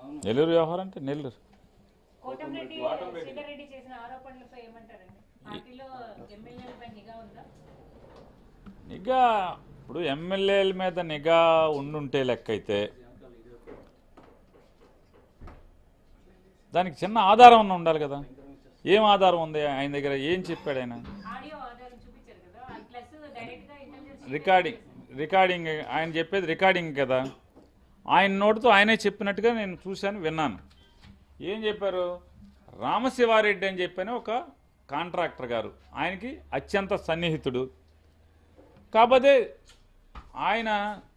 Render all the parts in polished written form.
నెల్లూరు వ్యవహారం అంటే నెల్లూరు. కోటం రెడ్డి రెడ్డి చేసిన ఆరోపణలపై ఏమంటారండి? పార్టీలో ఎమ్మెల్యేలపై నిఘా ఉందా? నిఘా ఇప్పుడు ఎమ్మెల్యేల మీద నిఘా ఉండుంటే లెక్క అయితే దానికి చిన్న ఆధారం అన్న ఉండాలి కదా. ఏం ఆధారం ఉంది ఆయన దగ్గర? ఏం చెప్పాడు ఆయన? రికార్డింగ్ ఆయన చెప్పేది రికార్డింగ్ కదా. ఆయన నోటితో ఆయనే చెప్పినట్టుగా నేను చూశాను, విన్నాను. ఏం చెప్పారు? రామశివారెడ్డి అని చెప్పాను ఒక కాంట్రాక్టర్ గారు, ఆయనకి అత్యంత సన్నిహితుడు. కాకపోతే ఆయన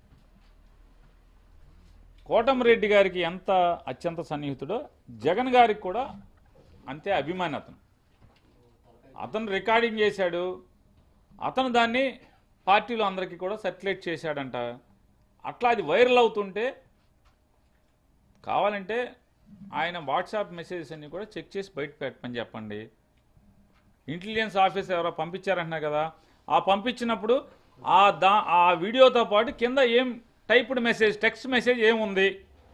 కోటమిరెడ్డి గారికి ఎంత అత్యంత సన్నిహితుడో జగన్ గారికి కూడా అంతే అభిమాని. అతను రికార్డింగ్ చేశాడు, అతను దాన్ని పార్టీలో అందరికీ కూడా సర్క్యులేట్ చేశాడంట. అట్లా అది వైరల్ అవుతుంటే కావాలంటే ఆయన వాట్సాప్ మెసేజెస్ అన్నీ కూడా చెక్ చేసి బయట పెట్టమని చెప్పండి. ఇంటెలిజెన్స్ ఆఫీసర్ ఎవరో పంపించారంటున్నారు కదా, ఆ పంపించినప్పుడు ఆ వీడియోతో పాటు కింద ఏం టైప్డ్ మెసేజ్, టెక్స్ట్ మెసేజ్ ఏముంది,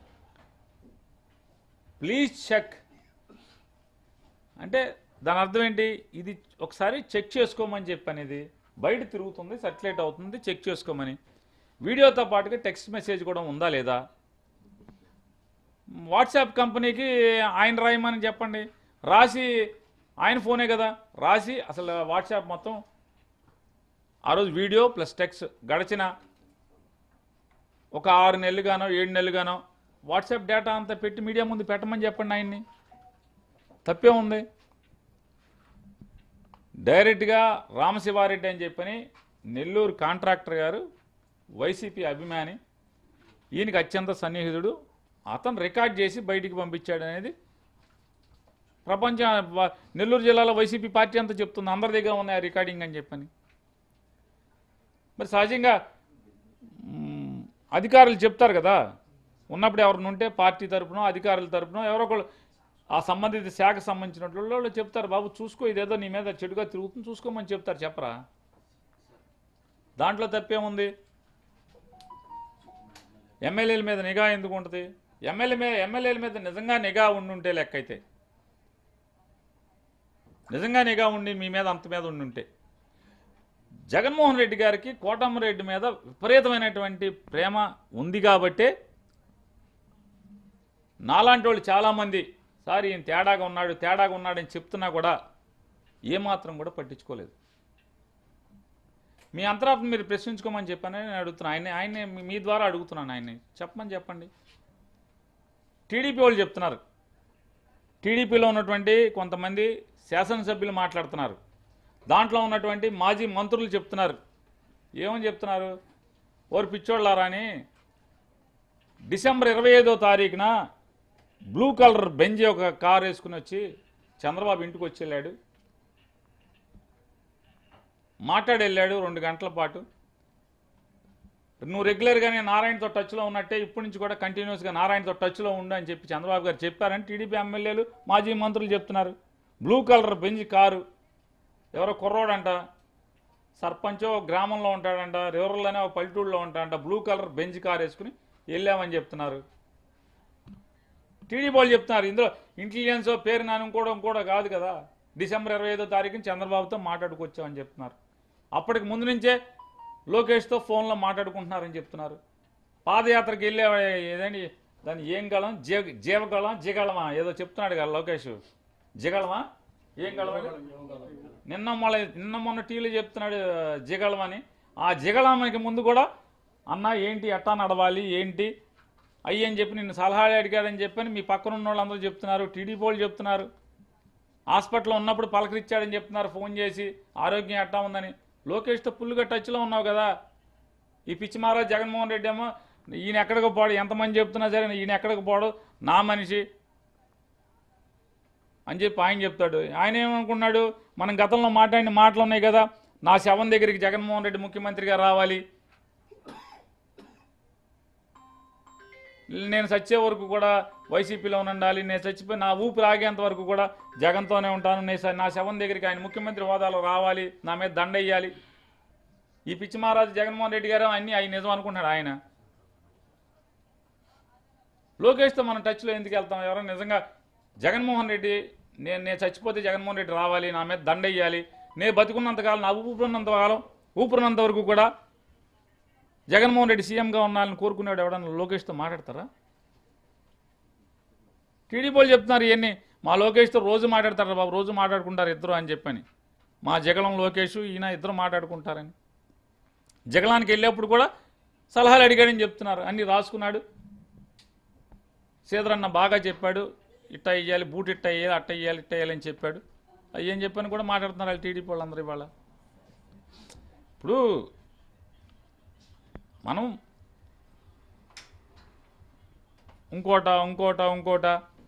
ప్లీజ్ చెక్ అంటే దాని అర్థం ఏంటి? ఇది ఒకసారి చెక్ చేసుకోమని చెప్పని, ఇది బయట తిరుగుతుంది, సర్క్యులేట్ అవుతుంది, చెక్ చేసుకోమని. వీడియోతో పాటుగా టెక్స్ట్ మెసేజ్ కూడా ఉందా లేదా? వాట్సాప్ కంపెనీకి ఆయన రాయమని చెప్పండి, రాసి ఆయన ఫోనే కదా రాసి అసలు వాట్సాప్ మొత్తం ఆ రోజు వీడియో ప్లస్ టెక్స్ట్ గడిచిన ఒక 6 నెలలుగానో 7 నెలలుగానో వాట్సాప్ డేటా అంతా పెట్టి మీడియా ముందు పెట్టమని చెప్పండి. ఆయన్ని తప్పే ఉంది. డైరెక్ట్గా రామశివారెడ్డి అని చెప్పని నెల్లూరు కాంట్రాక్టర్ గారు, వైసీపీ అభిమాని, ఈయనకి అత్యంత సన్నిహితుడు, అతను రికార్డ్ చేసి బయటికి పంపించాడు అనేది నెల్లూరు జిల్లాలో వైసీపీ పార్టీ అంతా చెప్తుంది, అందరి దగ్గర ఉన్నాయి ఆ రికార్డింగ్ అని చెప్పని. మరి సహజంగా అధికారులు చెప్తారు కదా, ఉన్నప్పుడు ఎవరిని ఉంటే పార్టీ తరపునో అధికారుల తరపునో ఎవరో ఒకళ్ళు ఆ సంబంధిత శాఖ సంబంధించినట్లు వాళ్ళు చెప్తారు, బాబు చూసుకో ఇదేదో నీ మీద చెడుగా తిరుగుతుంది చూసుకోమని చెప్తారు. చెప్పరా? దాంట్లో తప్పేముంది? ఎమ్మెల్యేల మీద నిఘా ఎందుకు ఉంటుంది? ఎమ్మెల్యేల మీద నిజంగా నిఘా ఉండుంటే లెక్క అయితే, నిజంగా నిఘా ఉండి మీ మీద అంత మీద ఉండుంటే, జగన్మోహన్ రెడ్డి గారికి కోటమిరెడ్డి మీద విపరీతమైనటువంటి ప్రేమ ఉంది కాబట్టే నాలాంటి వాళ్ళు చాలామంది సార్ ఈయన తేడాగా ఉన్నాడని చెప్తున్నా కూడా ఏమాత్రం కూడా పట్టించుకోలేదు. మీ అంతరాత్మ మీరు ప్రశ్నించుకోమని చెప్పానని నేను అడుగుతున్నాను. ఆయనే మీ ద్వారా అడుగుతున్నాను, ఆయన్ని చెప్పండి. టీడీపీ వాళ్ళు చెప్తున్నారు, టీడీపీలో ఉన్నటువంటి కొంతమంది శాసనసభ్యులు మాట్లాడుతున్నారు, దాంట్లో ఉన్నటువంటి మాజీ మంత్రులు చెప్తున్నారు. ఏమని చెప్తున్నారు? ఓరు పిచ్చోళ్ళారా అని డిసెంబర్ 25వ తారీఖున బ్లూ కలర్ బెంజ్ ఒక కారు వేసుకుని వచ్చి చంద్రబాబు ఇంటికి వచ్చి వెళ్ళాడు, మాట్లాడి వెళ్ళాడు 2 గంటల పాటు. నువ్వు రెగ్యులర్గానే నారాయణతో టచ్లో ఉన్నట్టే ఇప్పటి నుంచి కూడా కంటిన్యూస్గా నారాయణతో టచ్లో ఉండు అని చెప్పి చంద్రబాబు గారు చెప్పారని టీడీపీ ఎమ్మెల్యేలు మాజీ మంత్రులు చెప్తున్నారు. బ్లూ కలర్ బెంజ్ కారు, ఎవరో కుర్రోడంట, సర్పంచో గ్రామంలో ఉంటాడంట, రూరల్లోనే ఒక పల్లెటూరులో ఉంటాడంట, బ్లూ కలర్ బెంజ్ కారు వేసుకుని వెళ్ళామని చెప్తున్నారు. టీడీపీ వాళ్ళు చెప్తున్నారు ఇందులో ఇంటెలిజెన్స్ పేరు నాని కూడా కాదు కదా, డిసెంబర్ 25వ తారీఖున చంద్రబాబుతో మాట్లాడుకొచ్చామని చెప్తున్నారు. అప్పటికి ముందు నుంచే లోకేష్తో ఫోన్లో మాట్లాడుకుంటున్నారని చెప్తున్నారు. పాదయాత్రకి వెళ్ళే ఏదండి దాన్ని ఏం గళం, జిగళమా ఏదో చెప్తున్నాడు కదా లోకేష్, జిగళమా ఏం గళం, నిన్న మొన్న టీవీలో చెప్తున్నాడు జిగళమని. ఆ జిగళానికి ముందు కూడా అన్న ఏంటి ఎట్టా నడవాలి ఏంటి అయ్యని చెప్పి నిన్ను సలహాలు అడిగాడని చెప్పని మీ పక్కన ఉన్న వాళ్ళందరూ చెప్తున్నారు, టీడీపీ వాళ్ళు చెప్తున్నారు. హాస్పిటల్లో ఉన్నప్పుడు పలకరించాడని చెప్తున్నారు ఫోన్ చేసి, ఆరోగ్యం ఎట్టా ఉందని. లోకేష్తో ఫుల్గా టచ్లో ఉన్నావు కదా. ఈ పిచ్చి మహారాజ్ జగన్మోహన్ రెడ్డి ఏమో ఈయన ఎక్కడికి పోడు, ఎంతమంది చెప్తున్నా సరే ఈయన ఎక్కడికి పోడు, నా మనిషి అని చెప్పి ఆయన చెప్తాడు. ఆయన ఏమనుకున్నాడు, మనం గతంలో మాట్లాడిన మాటలు ఉన్నాయి కదా, నా శవం దగ్గరికి జగన్మోహన్ రెడ్డి ముఖ్యమంత్రిగా రావాలి, నేను చచ్చే వరకు కూడా వైసీపీలో ఉండాలి, నేను చచ్చిపోయి నా ఊపిరి ఆగేంత వరకు కూడా జగన్తోనే ఉంటాను, నా శవం దగ్గరికి ఆయన ముఖ్యమంత్రి హోదాలో రావాలి, నా మీద దండ వేయాలి. ఈ పిచ్చి మహారాజు జగన్మోహన్ రెడ్డి గారు అన్నీ ఆయన నిజం అనుకుంటున్నాడు. ఆయన లోకేష్తో మనం టచ్లో ఎందుకు వెళ్తాం? ఎవరైనా నిజంగా జగన్మోహన్ రెడ్డి నేను చచ్చిపోతే జగన్మోహన్ రెడ్డి రావాలి, నా మీద దండ వేయాలి, నేను బతికున్నంతకాలం, నా ఊపిరినంత వరకు కూడా జగన్మోహన్ రెడ్డి సీఎంగా ఉండాలని కోరుకునేవాడు ఎవడన్నా లోకేష్తో మాట్లాడతారా? టీడీపీ వాళ్ళు చెప్తున్నారు ఇవన్నీ, మా లోకేష్తో రోజు మాట్లాడతారు బాబు, రోజు మాట్లాడుకుంటారు ఇద్దరు అని చెప్పని. మా జగలం లోకేష్ ఈయన ఇద్దరు మాట్లాడుకుంటారని. జగలానికి వెళ్ళేప్పుడు కూడా సలహాలు అడిగాడని చెప్తున్నారు, అన్నీ రాసుకున్నాడు. శ్రీధరన్న బాగా చెప్పాడు, ఇట్ట వేయాలి, బూట్ ఇట్ట వేయాలి, అట్ట వేయాలి, ఇట్ట వేయాలి అని చెప్పాడు. అవి ఏం చెప్పని కూడా మాట్లాడుతున్నారు వాళ్ళు టీడీపీ వాళ్ళందరూ ఇవాళ. ఇప్పుడు మనం ఇంకోట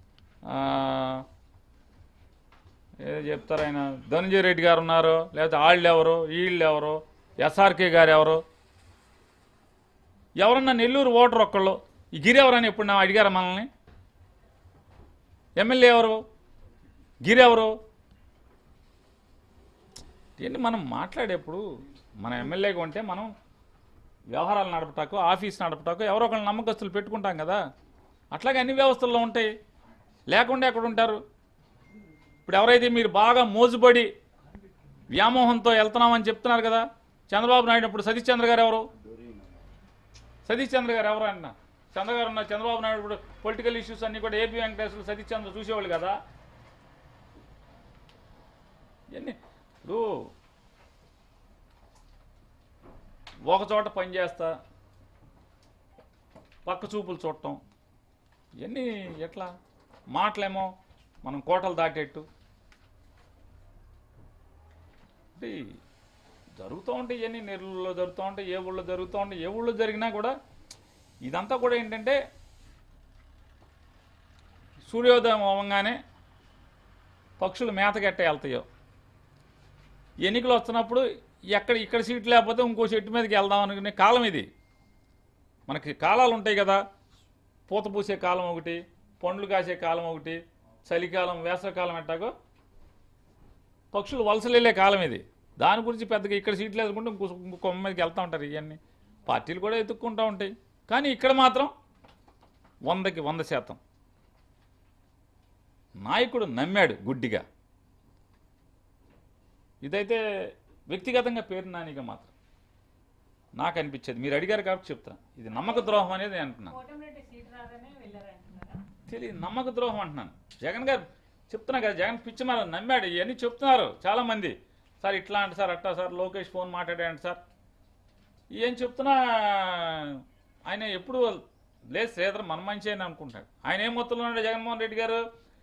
ఏదో చెప్తారు ఆయన, ధనంజయ రెడ్డి గారు ఉన్నారు, లేకపోతే వాళ్ళు ఎవరు, వీళ్ళు ఎవరు, ఎస్ఆర్కే గారు ఎవరు, ఎవరన్నా నెల్లూరు ఓటర్ ఒక్కళ్ళు ఈ గిరి ఎవరని ఎప్పుడు నా అడిగారా మనల్ని? ఎమ్మెల్యే ఎవరు, గిరి ఎవరు? ఏంటి మనం మాట్లాడేప్పుడు మన ఎమ్మెల్యేగా ఉంటే మనం వ్యవహారాలు నడపటాకో, ఆఫీస్ నడపటాకో ఎవరో ఒకళ్ళు నమ్మకస్తులు పెట్టుకుంటాం కదా. అట్లాగే అన్ని వ్యవస్థల్లో ఉంటాయి, లేకుండా ఎక్కడ ఉంటారు? ఇప్పుడు ఎవరైతే మీరు బాగా మోజుబడి వ్యామోహంతో వెళ్తున్నామని చెప్తున్నారు కదా, చంద్రబాబు నాయుడు ఇప్పుడు సతీష్ చంద్ర గారు ఎవరు? సతీష్ చంద్ర గారు ఎవరు అన్న? చంద్రగారు ఉన్నారు, చంద్రబాబు నాయుడు ఇప్పుడు పొలిటికల్ ఇష్యూస్ అన్నీ కూడా ఏపీ వెంకటేశ్వర సతీష్ చంద్ర చూసేవాళ్ళు కదా. ఇవన్నీ ఇప్పుడు ఒకచోట పనిచేస్తా పక్క చూపులు చూడటం, ఇవన్నీ ఎట్లా? మాటలేమో మనం కోటలు దాటేట్టు అంటే జరుగుతూ ఉంటాయి. ఇవన్నీ నెల్లూరులో జరుగుతూ ఉంటాయి, ఏ ఊళ్ళో జరుగుతూ ఉంటాయి. ఏ ఊళ్ళో జరిగినా కూడా ఇదంతా కూడా ఏంటంటే సూర్యోదయం అవ్వగానే పక్షులు మేతకెట్ట వెళ్తాయో, ఎన్నికలు వస్తున్నప్పుడు ఇక్కడ సీట్ లేకపోతే ఇంకో చెట్టు మీదకి వెళ్దాం అనుకునే కాలం ఇది. మనకి కాలాలు ఉంటాయి కదా, పూత పూసే కాలం ఒకటి, పండ్లు కాసే కాలం ఒకటి, చలికాలం, వేసవికాలం ఎట్టాగో పక్షులు వలసలు వెళ్ళే కాలం ఇది. దాని గురించి పెద్దగా ఇక్కడ సీట్లు వేసుకుంటే ఇంకో కొమ్మ మీదకి వెళ్తూ ఉంటారు. ఇవన్నీ పార్టీలు కూడా ఎత్తుక్కుంటూ ఉంటాయి. కానీ ఇక్కడ మాత్రం 100కి 100% నాయకుడు నమ్మాడు గుడ్డిగా. ఇదైతే వ్యక్తిగతంగా పేరు నానిగా మాత్రం నాకు అనిపించేది. మీరు అడిగారు కాబట్టి చెప్తాను, ఇది నమ్మక ద్రోహం అనేది నేను అంటున్నాను. తెలియదు, నమ్మక ద్రోహం అంటున్నాను. జగన్ గారు చెప్తున్నా కదా, జగన్ పిచ్చి మన నమ్మాడు. ఇవన్నీ చెప్తున్నారు చాలామంది, సార్ ఇట్లా అంటే సార్ అట్టా సార్, లోకేష్ ఫోన్ మాట్లాడాడు సార్, ఏం చెప్తున్నా ఆయన ఎప్పుడు లేదు శ్రీధర్ మన మంచి అని అనుకుంటాడు. ఆయన ఏం మొత్తంలో ఉన్నాడు జగన్మోహన్ రెడ్డి గారు,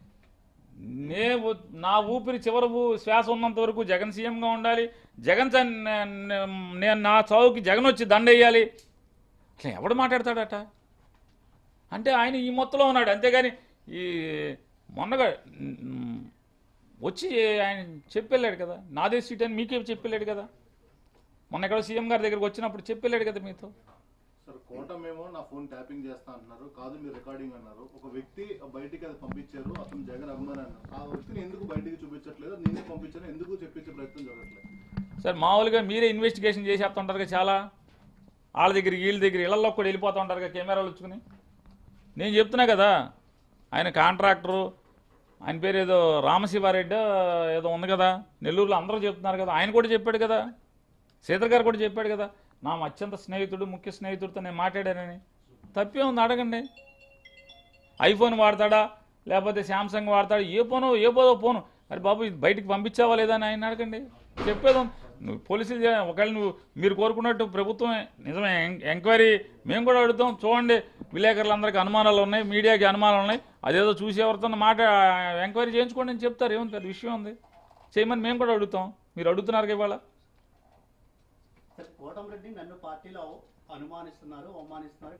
నా ఊపిరి చివరి శ్వాస ఉన్నంత వరకు జగన్ సీఎంగా ఉండాలి, జగన్ నేను నా చావుకి జగన్ వచ్చి దండేయాలి, అట్లా ఎవడు మాట్లాడతాడట? అంటే ఆయన ఈ మొత్తంలో ఉన్నాడు. అంతేగాని ఈ మొన్నగా వచ్చి ఆయన చెప్పెళ్ళాడు కదా, నాదే సీట్ అని మీకే చెప్పెళ్ళాడు కదా, మొన్న ఎక్కడో సీఎం గారి దగ్గరకు వచ్చినప్పుడు చెప్పెళ్ళాడు కదా మీతో. సార్ కోటం ఏమో నా ఫోన్ ట్యాపింగ్ చేస్తా అంటున్నారు, కాదు మీరు రికార్డింగ్ అన్నారు. ఒక వ్యక్తి బయటికి అది పంపించారు, అతను జగన్ అభిమాని అన్నారు. ఆ వ్యక్తిని ఎందుకు బయటికి చూపించట్లేదు, నేనే పంపించాను, ఎందుకు చెప్పించే ప్రయత్నం జరగట్లేదు? సార్ మామూలుగా మీరే ఇన్వెస్టిగేషన్ చేసేస్తుంటారు కదా, చాలా వాళ్ళ దగ్గర వీళ్ళ దగ్గర ఇళ్లలో కూడా వెళ్ళిపోతూ ఉంటారు కదా కెమెరాలు వచ్చుకుని. నేను చెప్తున్నా కదా, ఆయన కాంట్రాక్టరు, ఆయన పేరు ఏదో రామశివారెడ్డి ఏదో ఉంది కదా నెల్లూరులో, అందరూ చెప్తున్నారు కదా, ఆయన కూడా చెప్పాడు కదా, శ్రీధర్ గారు కూడా చెప్పాడు కదా, నా అత్యంత స్నేహితుడు, ముఖ్య స్నేహితుడితో నేను మాట్లాడానని. తప్పే ఉంది అడగండి. ఐఫోన్ వాడతాడా లేకపోతే శాంసంగ్ వాడతాడా, ఏ పోదో ఫోను, అరే బాబు ఇది బయటికి పంపించావా లేదా అని ఆయన అడగండి. చెప్పేది నువ్వు పోలీసులు ఒకవేళ మీరు కోరుకున్నట్టు ప్రభుత్వమే నిజమే ఎంక్వైరీ మేము కూడా అడుగుతాం. చూడండి, విలేకరులందరికీ అనుమానాలు ఉన్నాయి, మీడియాకి అనుమానాలు ఉన్నాయి, అదేదో చూసి ఎవరితో ఎంక్వైరీ చేయించుకోండి అని చెప్తారు. ఏముంది పెద్ద విషయం ఉంది, చేయమని మేము కూడా అడుగుతాం. మీరు అడుగుతున్నారు ఇవాళ. కోటం రెడ్డి నన్ను పార్టీలో అనుమానిస్తున్నారు, అవమానిస్తున్నారు.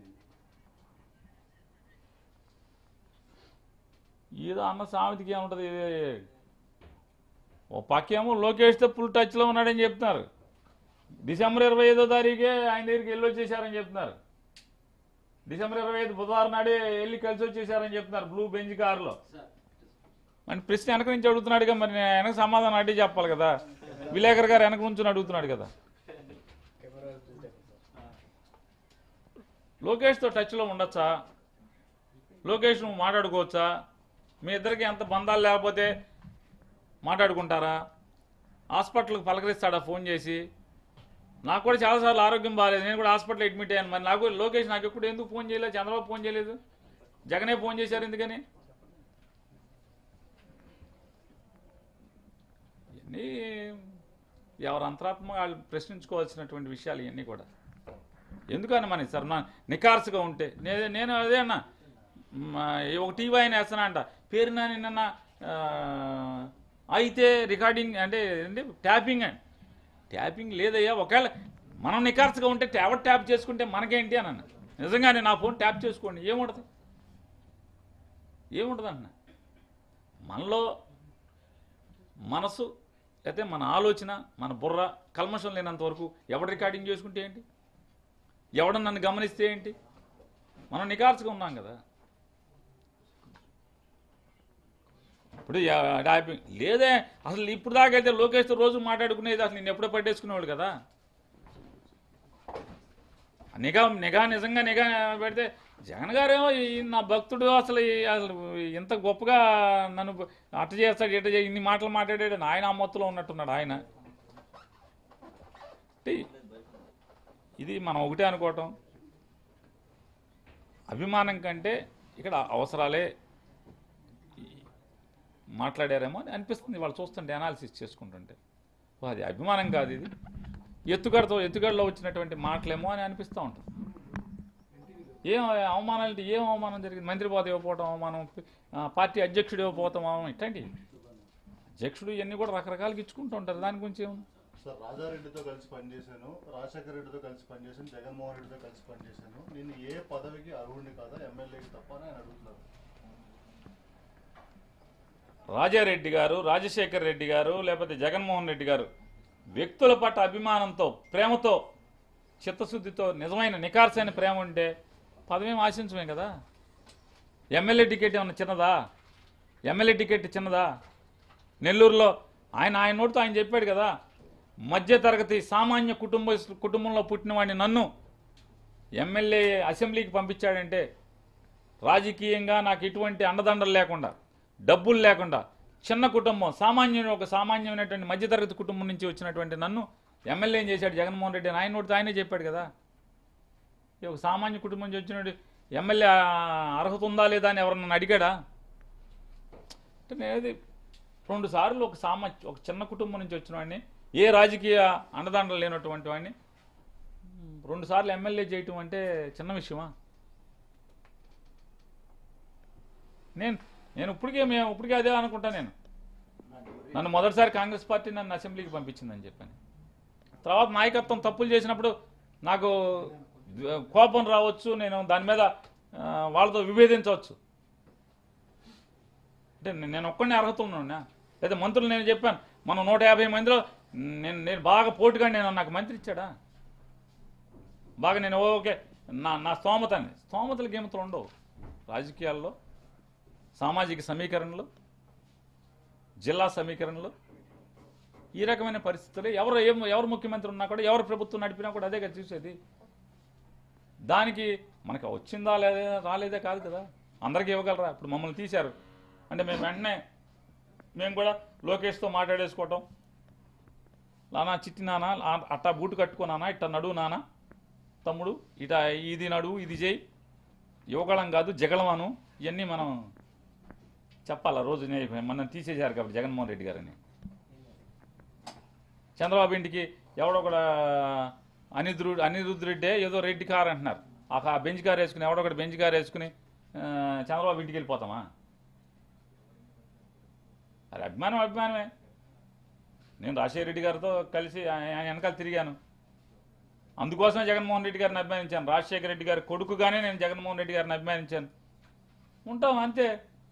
ఏదో అన్న సామెతకి ఏముంటుంది, ఓ పక్కేమో లోకేష్తో ఫుల్ టచ్లో ఉన్నాడని చెప్తున్నారు, డిసెంబర్ 25వ తారీఖే ఆయన దగ్గరికి వెళ్ళి వచ్చేసారని చెప్తున్నారు, డిసెంబర్ 25 బుధవారం నాడే వెళ్ళి కలిసి వచ్చేసారని చెప్తున్నారు బ్లూ బెంజ్ కారులో. మరి ప్రశ్న వెనక నుంచి అడుగుతున్నాడుగా, మరి వెనక సమాధానం అడ్డే చెప్పాలి కదా, విలేకర్ గారు వెనక నుంచి అడుగుతున్నాడు కదా. లోకేష్తో టచ్లో ఉండొచ్చా? లోకేష్ నువ్వు మాట్లాడుకోవచ్చా? మీ ఇద్దరికి ఎంత బంధాలు లేకపోతే మాట్లాడుకుంటారా? హాస్పిటల్కి పలకరిస్తాడా ఫోన్ చేసి? నాకు కూడా చాలాసార్లు ఆరోగ్యం బాగాలేదు, నేను కూడా హాస్పిటల్ అడ్మిట్ అయ్యాను. మరి నాకు లోకేష్ నాకు ఎప్పుడు ఎందుకు ఫోన్ చేయలేదు? చంద్రబాబు ఫోన్ చేయలేదు, జగనే ఫోన్ చేశారు ఎందుకని? ఇవన్నీ ఎవరు అంతరాత్మ వాళ్ళు ప్రశ్నించుకోవాల్సినటువంటి విషయాలు ఇవన్నీ కూడా. ఎందుకని మన సార్ నా నికార్సుగా ఉంటే నేను అదే అన్నా, ఒక టీవీ ఆయన వేస్తున్నా అంట, పేరు నాని నిన్న అయితే రికార్డింగ్ అంటే ట్యాపింగ్ అండి. ట్యాపింగ్ లేదయ్యా, ఒకవేళ మనం నికార్సుగా ఉంటే ఎవరు ట్యాప్ చేసుకుంటే మనకేంటి అని అన్న. నిజంగానే నా ఫోన్ ట్యాప్ చేసుకోండి, ఏముంటుంది అన్న. మనలో మనసు అయితే మన ఆలోచన, మన బుర్ర కల్మషం లేనంత వరకు ఎవడు రికార్డింగ్ చేసుకుంటే ఏంటి, ఎవడు నన్ను గమనిస్తే ఏంటి? మనం నికార్సుగా ఉన్నాం కదా. ఇప్పుడు ట్యాపింగ్ లేదే, అసలు ఇప్పుడు దాకా అయితే లోకేష్తో రోజు మాట్లాడుకునేది, అసలు నేను ఎప్పుడో పట్టేసుకునేవాడు కదా. నిఘా నిజంగా నిఘా పెడితే జగన్ గారేమో నా భక్తుడు, అసలు ఇంత గొప్పగా నన్ను అట్ట చేస్తాడు ఇట్ట ఇన్ని మాటలు మాట్లాడాడు, ఆయన ఆ మొత్తంలో ఉన్నట్టున్నాడు ఆయన. ఇది మనం ఒకటే అనుకోవటం, అభిమానం కంటే ఇక్కడ అవసరాలే మాట్లాడారేమో అని అనిపిస్తుంది వాళ్ళు చూస్తుంటే, అనాలిసిస్ చేసుకుంటుంటే. అది అభిమానం కాదు, ఇది ఎత్తుగడలో వచ్చినటువంటి మాటలేమో అని అనిపిస్తూ ఉంటుంది. ఏం అవమానాలు, ఏం అవమానం జరిగింది? మంత్రి పదవి ఇవ్వకపోవటం అవమానం, పార్టీ అధ్యక్షుడు ఇవ్వకపోవటం అవమానం, ఇట్లాంటి అధ్యక్షుడు ఇవన్నీ కూడా రకరకాలుగా ఇచ్చుకుంటూ ఉంటారు. దాని గురించి ఏముంది సార్? రాజారెడ్డితో కలిసి పనిచేశాను, రాజశేఖర రెడ్డితో కలిసి పనిచేశాను, జగన్మోహన్ రెడ్డితో కలిసి పనిచేశాను, నేను ఏ పదవికి అర్హుడిని కాదా, ఎమ్మెల్యేకి తప్ప అని ఆయన అడుగుతున్నారు. రాజారెడ్డి గారు, రాజశేఖర రెడ్డి గారు, లేకపోతే జగన్మోహన్ రెడ్డి గారు వ్యక్తుల పట్ల అభిమానంతో, ప్రేమతో, చిత్తశుద్ధితో, నిజమైన నికార్సైన ప్రేమ ఉంటే పదవేం ఆశించమే కదా. ఎమ్మెల్యే టికెట్ ఏమన్నా చిన్నదా? ఎమ్మెల్యే టికెట్ చిన్నదా? నెల్లూరులో ఆయన నోటితో ఆయన చెప్పాడు కదా, మధ్యతరగతి సామాన్య కుటుంబంలో పుట్టిన వాడిని నన్ను ఎమ్మెల్యే అసెంబ్లీకి పంపించాడంటే, రాజకీయంగా నాకు ఎటువంటి అండదండలు లేకుండా, డబ్బులు లేకుండా, చిన్న కుటుంబం, ఒక సామాన్యమైనటువంటి మధ్యతరగతి కుటుంబం నుంచి వచ్చినటువంటి నన్ను ఎమ్మెల్యే ఏం చేశాడు జగన్మోహన్ రెడ్డి అని ఆయన నోటితో ఆయనే చెప్పాడు కదా. ఒక సామాన్య కుటుంబం నుంచి వచ్చినట్టు ఎమ్మెల్యే అర్హత ఉందా లేదా అని ఎవరన్నా అడిగాడా? అంటే నేను 2 సార్లు ఒక చిన్న కుటుంబం నుంచి వచ్చిన వాడిని, ఏ రాజకీయ అండదండలు లేనటువంటి వాడిని 2 సార్లు ఎమ్మెల్యే చేయటం అంటే చిన్న విషయమా? నేను ఇప్పటికే అదే అనుకుంటా. నన్ను మొదటిసారి కాంగ్రెస్ పార్టీ నన్ను అసెంబ్లీకి పంపించిందని చెప్పాను. తర్వాత నాయకత్వం తప్పులు చేసినప్పుడు నాకు కోపం రావచ్చు, నేను దాని మీద వాళ్ళతో విభేదించవచ్చు. అంటే నేను ఒక్కడిని అర్హత ఉన్నాను, లేదా మంత్రులు నేను చెప్పాను మనం 150 మందిలో నేను బాగా పోటుగా నాకు మంత్రి ఇచ్చాడా? బాగా నేను ఓకే నా స్తోమతలకి ఏమితో ఉండవు రాజకీయాల్లో. సామాజిక సమీకరణలు, జిల్లా సమీకరణలు, ఈ రకమైన పరిస్థితులు ఎవరు ముఖ్యమంత్రి ఉన్నా కూడా, ఎవరు ప్రభుత్వం నడిపినా కూడా అదే కదా చూసేది. దానికి మనకు వచ్చిందా లేదా రాలేదే కాదు కదా, అందరికీ ఇవ్వగలరా? ఇప్పుడు మమ్మల్ని తీశారు అంటే మేము వెంటనే మేము కూడా లోకేష్తో మాట్లాడేసుకోవటం, నానా చిట్టి నానా అట్టా బూటు కట్టుకున్నానా, ఇట్ట నడువు నానా తమ్ముడు, ఇట ఇది నడువు, ఇది చేయి, యువగళం కాదు జగళమను, ఇవన్నీ మనం చెప్పాలా రోజు? మనం తీసేశారు కాబట్టి జగన్మోహన్ రెడ్డి గారని. చంద్రబాబు ఇంటికి ఎవడో కూడా అనిరుద్ధ్ రెడ్డి ఏదో రెడ్డి కార్ అంటున్నారు, ఆ బెంచ్ కార్ వేసుకుని ఎవడో ఒకటి బెంచ్ కార్ వేసుకుని చంద్రబాబు ఇంటికి వెళ్ళిపోతామా? అది అభిమానమే. నేను రాజశేఖర రెడ్డి గారితో కలిసి ఆయన వెనకాల తిరిగాను, అందుకోసమే జగన్మోహన్ రెడ్డి గారిని అభిమానించాను. రాజశేఖర రెడ్డి గారి కొడుకుగానే నేను జగన్మోహన్ రెడ్డి గారిని అభిమానించాను. ఉంటాం అంతే.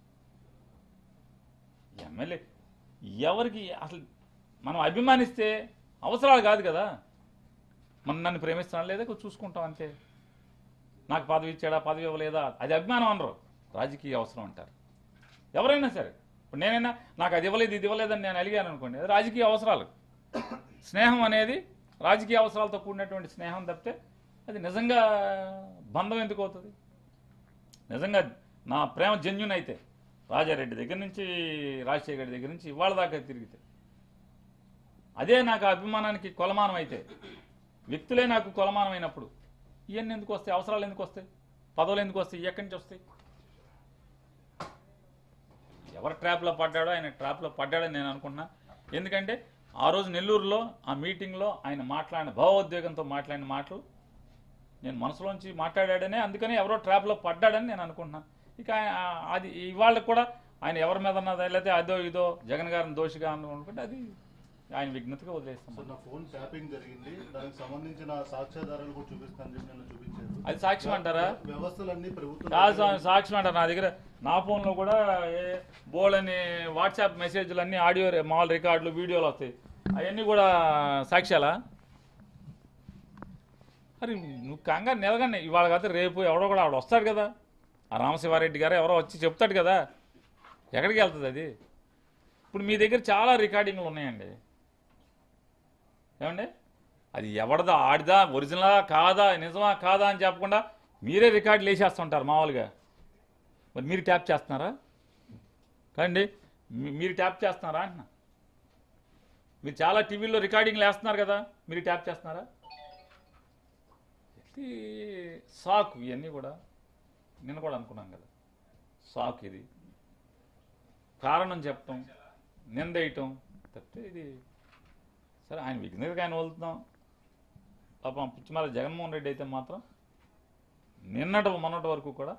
ఎమ్మెల్యే ఎవరికి అసలు మనం అభిమానిస్తే అవసరాలు కాదు కదా, నన్ను ప్రేమిస్తున్నాడు లేదా చూసుకుంటాం అంతే. నాకు పదవి ఇచ్చాడా, పదవి ఇవ్వలేదా, అది అభిమానం అనరు, రాజకీయ అవసరం అంటారు ఎవరైనా సరే. ఇప్పుడు నేనైనా నాకు అది ఇవ్వలేదు ఇది ఇవ్వలేదని నేను అడిగాను అనుకోండి, అది రాజకీయ అవసరాలు. స్నేహం అనేది రాజకీయ అవసరాలతో కూడినటువంటి స్నేహం తప్పితే అది నిజంగా బంధం ఎందుకు అవుతుంది? నిజంగా నా ప్రేమ జెన్యున్ అయితే రాజారెడ్డి దగ్గర నుంచి రాజశేఖర్ దగ్గర నుంచి ఇవాళ దాకా తిరిగితే అదే నాకు అభిమానానికి కొలమానం అయితే వ్యక్తులే నాకు కొలమానమైనప్పుడు ఇవన్నీ ఎందుకు వస్తాయి, అవసరాలు ఎందుకు వస్తాయి, పదవులు ఎందుకు వస్తాయి, ఎక్కడి నుంచి వస్తాయి? ఎవరు ట్రాప్లో పడ్డాడో ఆయన ట్రాప్లో పడ్డాడని నేను అనుకున్నా. ఎందుకంటే ఆ రోజు నెల్లూరులో ఆ మీటింగ్లో ఆయన మాట్లాడిన భావోద్వేగంతో మాట్లాడిన మాటలు నేను మనసులోంచి మాట్లాడాడనే, అందుకని ఎవరో ట్రాప్లో పడ్డాడని నేను అనుకుంటున్నాను. ఇక అది ఇవాళ కూడా ఆయన ఎవరి మీద ఉన్నది లేకపోతే అదో ఇదో జగన్ గారిని దోషిగా అనుకుంటే అది ఆయన విజ్ఞతగా వదిలేస్తాం. నా ఫోన్ ట్యాపింగ్ జరిగింది, దానికి సంబంధించిన సాక్ష్యాధారాలు కూడా చూపిస్తానని చెప్పి నేను చూపించారు. అది సాక్ష్యం అంటారా? వ్యవస్థలన్నీ ప్రభుత్వం సాక్ష్యం అంటారు. నా దగ్గర నా ఫోన్లో కూడా బోల్డని వాట్సాప్ మెసేజ్లు అన్నీ ఆడియో మామూలు రికార్డులు వీడియోలు వస్తాయి. అవన్నీ కూడా సాక్ష్యాలా? మరి నువ్వు కంగారు నిలగానే ఇవాళ కాదు రేపు ఎవడో కూడా ఆవిడ వస్తాడు కదా, ఆ రామశివారెడ్డి గారు ఎవరో వచ్చి చెప్తాడు కదా, ఎక్కడికి వెళ్తుంది అది? ఇప్పుడు మీ దగ్గర చాలా రికార్డింగ్లు ఉన్నాయండి ఏమండి, అది ఎవడదా ఆడిదా ఒరిజినలా కాదా నిజమా కాదా అని చెప్పకుండా మీరే రికార్డులు వేసేస్తుంటారు మామూలుగా. మరి మీరు ట్యాప్ చేస్తున్నారా కాదండి? మీరు ట్యాప్ చేస్తున్నారా అంటున్నా. మీరు చాలా టీవీల్లో రికార్డింగ్లు వేస్తున్నారు కదా, మీరు ట్యాప్ చేస్తున్నారా? సాకు ఇవన్నీ కూడా నిన్న కూడా అనుకున్నాం కదా, సాకు ఇది కారణం చెప్పటం నిందేయటం తప్పితే ఇది సరే ఆయన విఘ్నతగా ఆయన వదులుతున్నాం. పాపం పిచ్చిమాల జగన్మోహన్ రెడ్డి అయితే మాత్రం మొన్నటి వరకు కూడా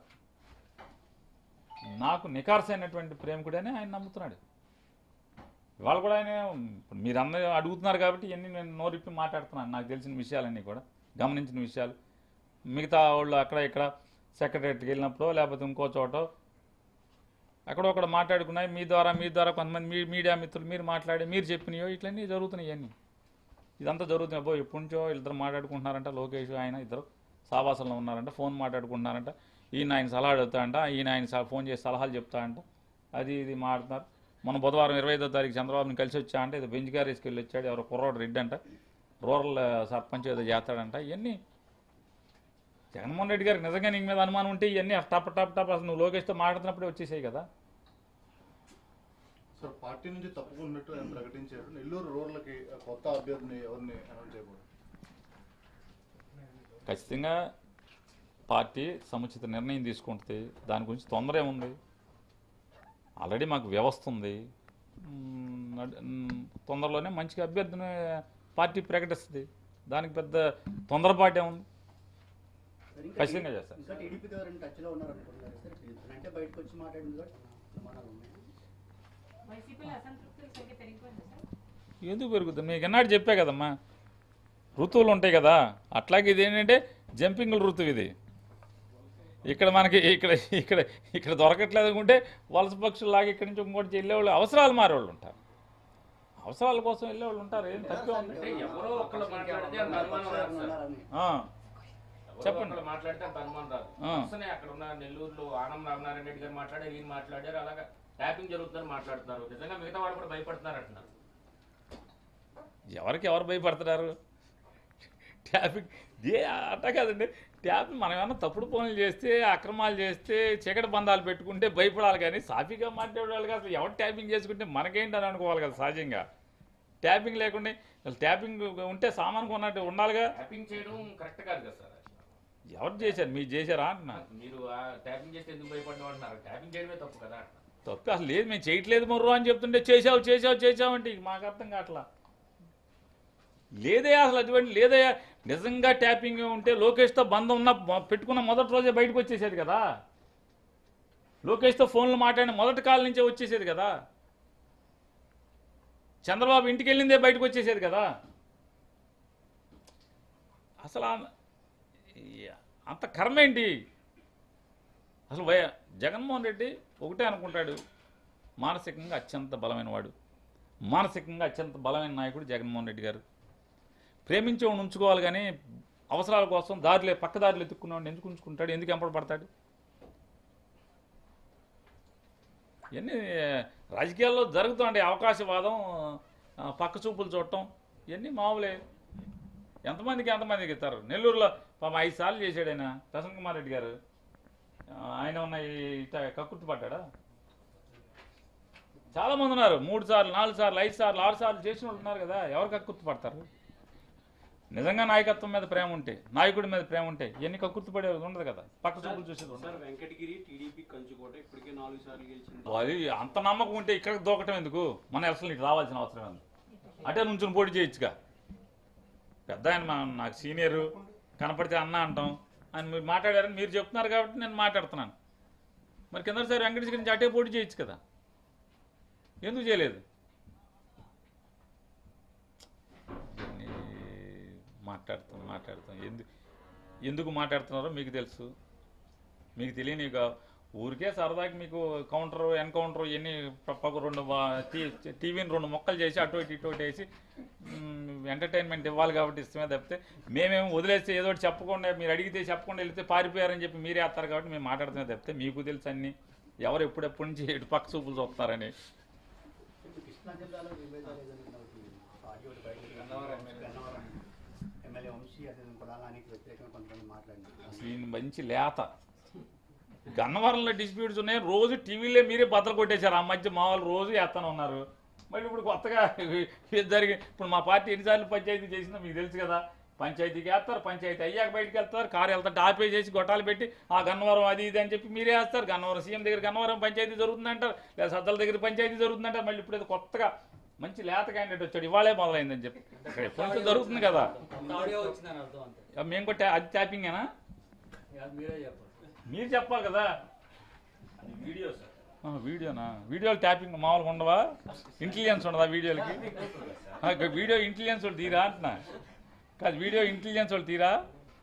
నాకు నికార్సైనటువంటి ప్రేమికుడని ఆయన నమ్ముతున్నాడు. ఇవాళ కూడా ఆయన మీరందరూ అడుగుతున్నారు కాబట్టి ఇవన్నీ నేను నోరిప్పి మాట్లాడుతున్నాను. నాకు తెలిసిన విషయాలన్నీ కూడా గమనించిన విషయాలు. మిగతా వాళ్ళు అక్కడ ఇక్కడ సెక్రటరీకి వెళ్ళినప్పుడు లేకపోతే ఇంకో చోట అక్కడొక్కడ మాట్లాడుకున్నాయి మీ ద్వారా కొంతమంది మీడియా మిత్రులు మీరు మాట్లాడి మీరు చెప్పినాయో ఇట్లన్నీ జరుగుతున్నాయి. ఇవన్నీ ఇదంతా జరుగుతున్నాయి. అబ్బో ఎప్పటి నుంచో ఇద్దరు మాట్లాడుకుంటున్నారంట, లోకేష్ ఆయన ఇద్దరు సావాసంలో ఉన్నారంట, ఫోన్ మాట్లాడుకుంటున్నారంట, ఈయన ఆయన సలహా అడుగుతాడంట, ఈయన ఆయన ఫోన్ చేసి సలహాలు చెప్తాడంట, అది ఇది మాట్లాడుతున్నారు. మన బుధవారం 25వ తారీఖు చంద్రబాబుని కలిసి వచ్చా అంటే ఇది బెంచ్ గారేసుకు వెళ్ళి వచ్చాడు, ఎవరో కుర్రోడు రెడ్డి అంట, రూరల్ సర్పంచ్ ఏదో చేస్తాడంట. ఇవన్నీ జగన్మోహన్ రెడ్డి గారికి నిజంగా నీ మీద అనుమానం ఉంటే ఇవన్నీ టప్ అసలు నువ్వు లోకేష్తో మాట్లాడుతున్నప్పుడే వచ్చేసాయి కదా. సార్ పార్టీ నుంచి తప్పుకున్నట్టు ఆయన ప్రకటించారు. నెల్లూరు రోడ్లకి కొత్త అభ్యర్థిని ఎవరిని అనౌన్స్ చేయకూడదు. ఖచ్చితంగా పార్టీ సముచిత నిర్ణయం తీసుకుంటుంది. దాని గురించి తొందర ఏముంది, ఆల్రెడీ మాకు వ్యవస్థ ఉంది. తొందరలోనే మంచిగా అభ్యర్థిని పార్టీ ప్రకటిస్తుంది. దానికి పెద్ద తొందరపాటే ఉంది. ఖచ్చితంగా చేస్తారు. ఇంకా టీడీపీ గారు టచ్లో ఉన్నారు అనుకుంటున్నారు సార్, అంటే బయటకు వచ్చి మాట్లాడింది కూడా ప్రమాణాలు ఉన్నాయి. వైసీపీలో అసంతృప్తుల సంఖ్య పెరిగిపోయింది సార్. ఎందుకు పెరుగుతుంది? మీకు ఎన్నాడు చెప్పా కదమ్మా, ఋతువులు ఉంటాయి కదా, అట్లాగే ఇది ఏంటంటే జంపింగ్ ఋతువు. ఇది ఇక్కడ మనకి ఇక్కడ దొరకట్లేదు అనుకుంటే వలస పక్షుల్లాగా ఇక్కడి నుంచి ఇంకోటి వెళ్ళేవాళ్ళు, అవసరాలు మారేవాళ్ళు ఉంటారు, అవసరాల కోసం వెళ్ళేవాళ్ళు ఉంటారు. ఏం తక్కువ ఉంది? చెప్పండి. మాట్లాడితే అంత అనుమానం రాదు. అక్కడ ఉన్న నెల్లూరులో ఆనం రామనారాయణ రెడ్డి గారు మాట్లాడారు, ఈయన మాట్లాడారు, అలాగా ట్యాపింగ్ జరుగుతుందని మాట్లాడుతున్నారు. నిజంగా మిగతా వాళ్ళు కూడా భయపడుతున్నారు అంటున్నారు. ఎవరు భయపడుతున్నారు? ట్యాపింగ్ అట్టా కాదండి. ట్యాపింగ్ మనం ఏమన్నా తప్పుడు పనులు చేస్తే అక్రమాలు చేస్తే చీకటి బంధాలు పెట్టుకుంటే భయపడాలి, కానీ సాఫీగా మాట్లాడేవాళ్ళు కాదు. ఎవరు ట్యాపింగ్ చేసుకుంటే మనకేంటి అని అనుకోవాలి కదా సహజంగా. ట్యాపింగ్ లేకుండా ట్యాపింగ్ ఉంటే సామాన్ కొన్నట్టు ఉండాలిగా. ట్యాపింగ్ చేయడం కరెక్ట్ కాదు కదా సార్. ఎవరు చేశారు? మీరు చేశారా అంటున్నా. మీరు ట్యాపింగ్ చేస్తే ఎందుకు భయపడ్డం అంటున్నారు? ట్యాపింగ్ చేయడమే తప్పు కదా. తప్పు అసలు లేదు, మేము చేయట్లేదు మొర్రు అని చెప్తుంటే చేసావు అంటే మాకు అర్థం కావట్లా. లేదయ్యా అసలు అటువంటి లేదయ్యా. నిజంగా ట్యాపింగ్ ఉంటే లోకేష్తో బంధం ఉన్న పెట్టుకున్న మొదటి రోజే బయటకు వచ్చేసేది కదా. లోకేష్తో ఫోన్లు మాట్లాడిన మొదటి కాలం నుంచే వచ్చేసేది కదా. చంద్రబాబు ఇంటికి వెళ్ళిందే బయటకు వచ్చేసేది కదా. అసలు అంత కర్మ ఏంటి అసలు? జగన్మోహన్ రెడ్డి ఒకటే అనుకుంటాడు, మానసికంగా అత్యంత బలమైన వాడు, మానసికంగా అత్యంత బలమైన నాయకుడు జగన్మోహన్ రెడ్డి గారు. ప్రేమించేవాడిని ఉంచుకోవాలి, కానీ అవసరాల కోసం పక్క దారిలో ఎత్తుక్కునేవాడిని ఎందుకు ఉంచుకుంటాడు? ఎందుకు ఎంపడపడతాడు? ఇవన్నీ రాజకీయాల్లో జరుగుతుండే అవకాశవాదం, పక్క చూపులు చూడటం, ఇవన్నీ మామూలే. ఎంతమందికి ఇస్తారు. నెల్లూరులో 5 సార్లు చేశాడు ఆయన ప్రసన్న కుమార్ రెడ్డి గారు. ఆయన ఉన్న ఇట కక్కుర్తి పడ్డా? చాలా మంది ఉన్నారు, 3 సార్లు 4 సార్లు 5 సార్లు 6 సార్లు చేసిన వాళ్ళు ఉన్నారు కదా. ఎవరు కక్కుర్తి పడతారు? నిజంగా నాయకత్వం మీద ప్రేమ ఉంటే, నాయకుడి మీద ప్రేమ ఉంటే ఎన్ని కక్కుర్తి పడేది ఉండదు కదా. పక్క చూపులు చూసేది ఉండదు. వెంకటగిరి టీడీపీ కంచుకోట ఇప్పటికే 4 సార్లు గెలిచింది. అది అంత నమ్మకం ఉంటే ఇక్కడికి దూకటం ఎందుకు? మన అసలు నీకు రావాల్సిన అవసరం ఉంది. అటే నుంచుని పోటీ చేయొచ్చుగా. పెద్ద ఆయన నాకు సీనియరు, కనపడితే అన్న అంటాం. ఆయన మీరు మాట్లాడారని మీరు చెప్తున్నారు కాబట్టి నేను మాట్లాడుతున్నాను. మరి కిందసారి వెంకటేష్ గురించి అటే పోటీ చేయొచ్చు కదా, ఎందుకు చేయలేదు? మాట్లాడుతాం ఎందుకు మాట్లాడుతున్నారో మీకు తెలుసు. మీకు తెలియని ఊరికే సరదాకి మీకు కౌంటర్ ఎన్కౌంటర్ ఇవన్నీ టీవీని 2 మొక్కలు చేసి అటు ఇటు వేసి ఎంటర్టైన్మెంట్ ఇవ్వాలి కాబట్టి ఇష్టమే తప్పితే మేమేమో వదిలేస్తే ఏదో చెప్పకుండా, మీరు అడిగితే చెప్పకుండా వెళ్తే పారిపోయారని చెప్పి మీరే వేస్తారు కాబట్టి మేము మాట్లాడుతున్నా తప్పితే మీకు తెలుసు అన్ని ఎవరు ఎప్పుడెప్పటి నుంచి ఎటు పక్క చూపులు చూస్తారని. కృష్ణా జిల్లాలో విభేదాలు ఏదైనా ఆడియో ఎమ్మెల్యే వంశీ అదే కొడాలానికి వ్యతిరేకంగా కొంతమంది మాట్లాడినారు. అసలు ఈయన మంచి లేత. గన్నవరంలో డిస్ప్యూట్స్ ఉన్నాయి, రోజు టీవీలో మీరే బద్దలు కొట్టేశారు. ఆ మధ్య మామూలు రోజు వేస్తానే ఉన్నారు. మళ్ళీ ఇప్పుడు కొత్తగా జరిగి ఇప్పుడు మా పార్టీ ఎన్నిసార్లు పంచాయతీ చేసిందో మీకు తెలుసు కదా. పంచాయతీకి వేస్తారు, పంచాయతీ అయ్యాక బయటకు వెళ్తారు, కారు వెళ్తారు, ఆపే చేసి గొట్టాలు పెట్టి ఆ గన్నవరం అది ఇది అని చెప్పి మీరే వేస్తారు. గన్నవరం సీఎం దగ్గర గన్నవరం పంచాయతీ జరుగుతుందంటారు, లేదా సద్దల దగ్గర పంచాయతీ జరుగుతుందంటారు. మళ్ళీ ఇప్పుడు కొత్తగా మంచి లేత క్యాండిడేట్ వచ్చాడు, ఇవాళే మొదలైందని చెప్పి ఇక్కడ ఎప్పటి నుంచో జరుగుతుంది కదా. మేము కూడా అది ట్యాపింగేనా? మీరు చెప్పాలి కదా. వీడియోనా? వీడియోలు ట్యాపింగ్ మామూలుగా ఉండవా? ఇంటెలిజెన్స్ ఉండదా వీడియోలకి? వీడియో ఇంటెలిజెన్స్ వాళ్ళు తీరా అంటున్నా కాదు, వీడియో ఇంటెలిజెన్స్ వాళ్ళు తీరా?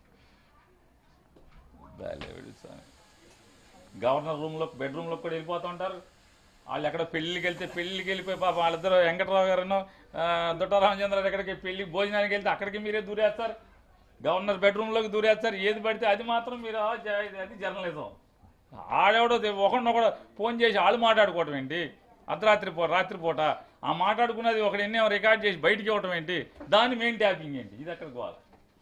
గవర్నర్ బెడ్రూమ్లో కూడా వెళ్ళిపోతూ ఉంటారు. వాళ్ళు ఎక్కడ పెళ్ళికి వెళ్ళిపోయి పాప వాళ్ళిద్దరు వెంకటరావు గారును దుట్టారామచంద్ర ఎక్కడికి భోజనానికి వెళ్తే అక్కడికి మీరే దూరేస్తారు. గవర్నర్ బెడ్రూమ్లోకి దూరేస్తారు. ఏది పడితే అది మాత్రం మీరు అది జర్నలిజం. ఆడెవడో ఒకడొకడు ఫోన్ చేసి వాళ్ళు మాట్లాడుకోవటం ఏంటి? రాత్రిపూట ఆ మాట్లాడుకున్నది ఒకడు ఎన్నో రికార్డ్ చేసి బయటికి ఇవ్వటం ఏంటి? దాన్ని మెయిన్ ట్యాపింగ్ ఏంటి? ఇది ఎక్కడికి పోవాలి?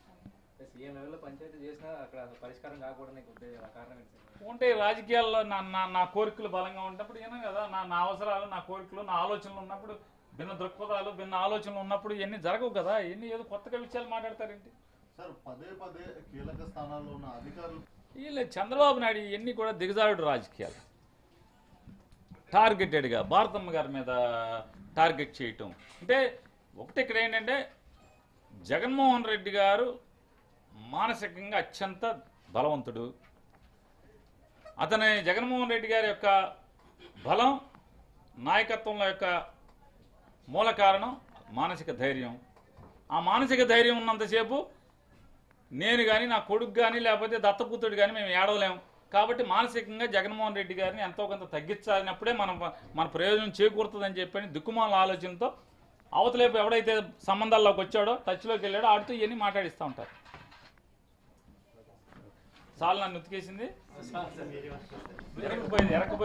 ఉంటే రాజకీయాల్లో నా కోరికలు బలంగా ఉన్నప్పుడు ఏనా కదా, నా అవసరాలు, నా కోరికలు, నా ఆలోచనలు ఉన్నప్పుడు, భిన్న దృక్పథాలు, భిన్న ఆలోచనలు ఉన్నప్పుడు ఇవన్నీ జరగవు కదా. ఇవన్నీ ఏదో కొత్తగా విషయాలు మాట్లాడతారేంటి? సార్ పదే కీలక స్థానాల్లో ఉన్న అధికారులు వీళ్ళు చంద్రబాబు నాయుడు ఇవన్నీ కూడా దిగజారుడు రాజకీయాలు. టార్గెటెడ్గా భారతమ్మ గారి మీద టార్గెట్ చేయటం అంటే ఒకటి. ఇక్కడ ఏంటంటే జగన్మోహన్ రెడ్డి గారు మానసికంగా అత్యంత బలవంతుడు. జగన్మోహన్ రెడ్డి గారి యొక్క బలం, నాయకత్వంలో యొక్క మూల కారణం మానసిక ధైర్యం. ఆ మానసిక ధైర్యం ఉన్నంతసేపు నేను కానీ, నా కొడుకు కానీ, లేకపోతే దత్తపుత్రుడు కానీ మేము ఏడవలేము. కాబట్టి మానసికంగా జగన్మోహన్ రెడ్డి గారిని ఎంతో కొంత తగ్గించాలినప్పుడే మన ప్రయోజనం చేకూరుతుందని చెప్పని దిక్కుమాల ఆలోచనతో అవతలేపు ఎవడైతే సంబంధాల్లోకి వచ్చాడో, టచ్లోకి వెళ్ళాడో ఆడితో ఇవన్నీ మాట్లాడిస్తూ ఉంటారు. చాలా నన్ను ఉతికేసింది, ఎరకపోయింది.